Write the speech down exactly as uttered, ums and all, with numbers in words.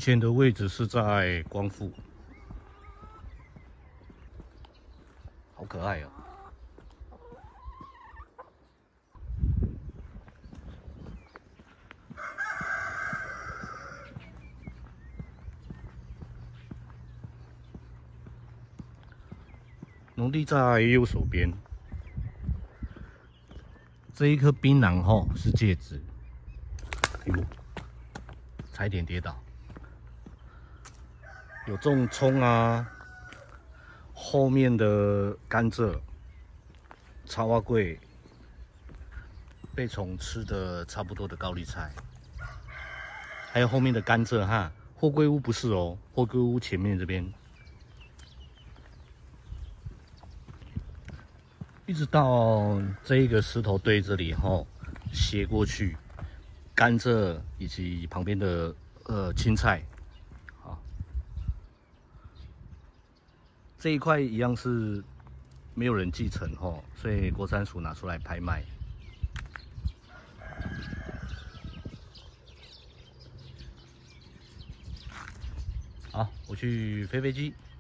前的位置是在光复，好可爱哦。农地在右手边，这一颗槟榔吼是戒指，哟，差一点跌倒。有种葱啊，后面的甘蔗、茶花桂被虫吃的差不多的高丽菜，还有后面的甘蔗哈，货柜屋不是哦，货柜屋前面这边。 一直到这一个石头堆这里吼，斜过去，甘蔗以及旁边的呃青菜，啊，这一块一样是没有人继承吼，所以国产署拿出来拍卖。好，我去飞飞机。